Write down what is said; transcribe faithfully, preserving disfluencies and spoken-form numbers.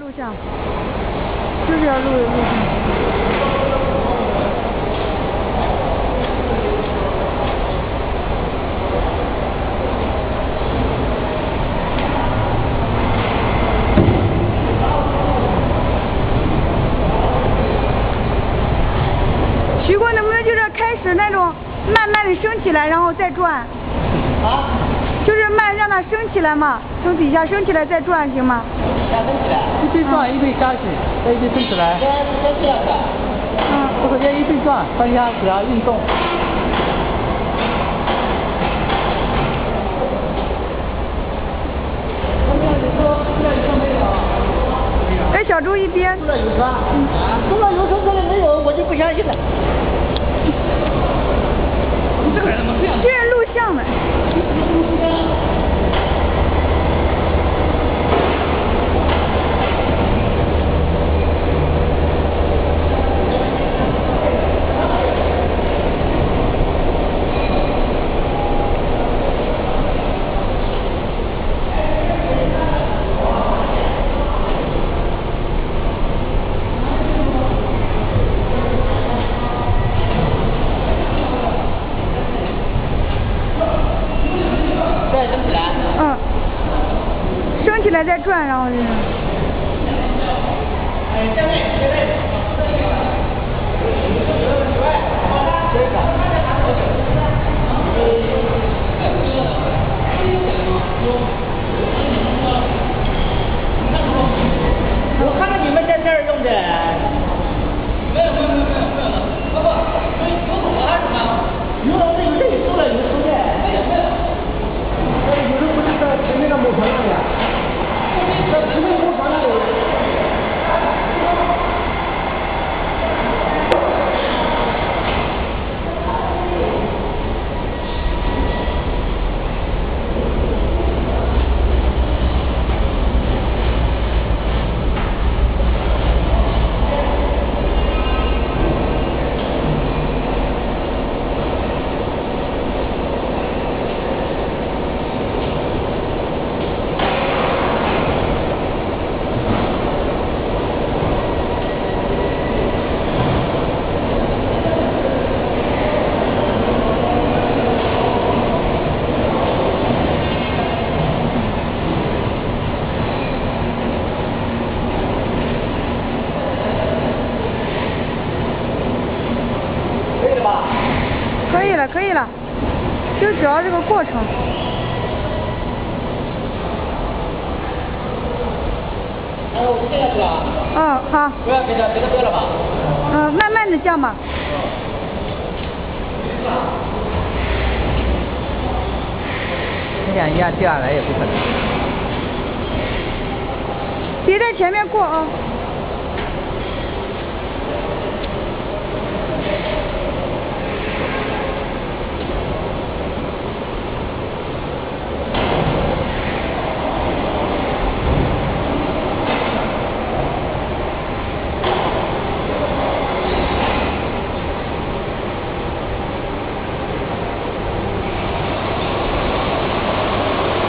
录像，就是要录录像。徐工能不能就是开始那种慢慢的升起来，然后再转？ 啊？就是慢让它升起来嘛，从底下升起来再转，行吗？ 先升起来。一边转一边下去，再一边升起来。 先先这样的。 嗯，不是先一边转，大家只要运动。 哎，小猪一边。 除了有车， 嗯， 除了有车这里没有，我就不相信了。你这个人怎么这样？ 这是录像的。嗯，升起来再转，然后就是。 我看到你们在这儿用的。没有没有没有没有没有了，不不，有有桶了还是什么？有了，这有这有了有出的。没有没有。那有的不是在前面的木盆上呀？在前面木盆里。可以了，可以了，就主要这个过程。 哎，我就这样子了。 嗯，好。 不要给它给它对了吧？ 嗯，慢慢的降吧。 你想一下掉下来也不可能。 别在前面过啊。